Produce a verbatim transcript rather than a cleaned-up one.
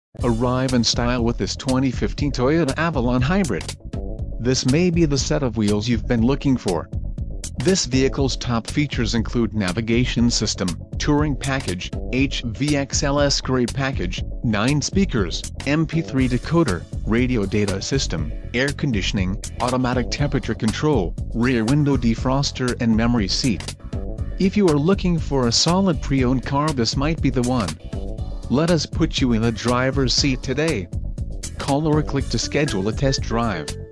Arrive in style with this twenty fifteen Toyota Avalon Hybrid. This may be the set of wheels you've been looking for. This vehicle's top features include navigation system, touring package, H V X L E grade package, nine speakers, M P three decoder, radio data system, air conditioning, automatic temperature control, rear window defroster and memory seat. If you are looking for a solid pre-owned car, this might be the one. Let us put you in the driver's seat today. Call or click to schedule a test drive.